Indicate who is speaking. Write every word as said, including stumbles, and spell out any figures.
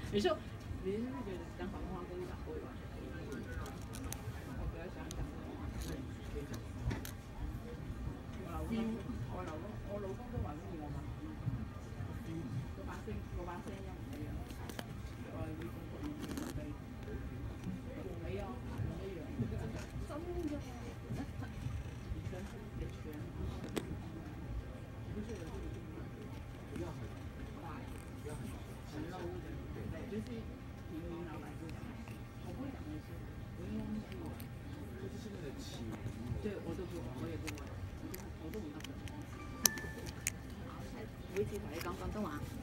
Speaker 1: 你说你是不是觉得讲广东话跟讲国语完全不一样？我比较喜欢讲广东话。我老公，我老公，我老公都話中意我講。嗰把聲，嗰把聲音唔一樣。我係會講國語同佢同你啊唔一樣。真嘅。你全你全不是有這個不要很快，不要很很 low 的，對，就是平民老百姓講。我不會講那些，我應該是我。就是現在的起源。對，我都不會，我也不會，我都我都唔得嘅。每次同你講廣東話。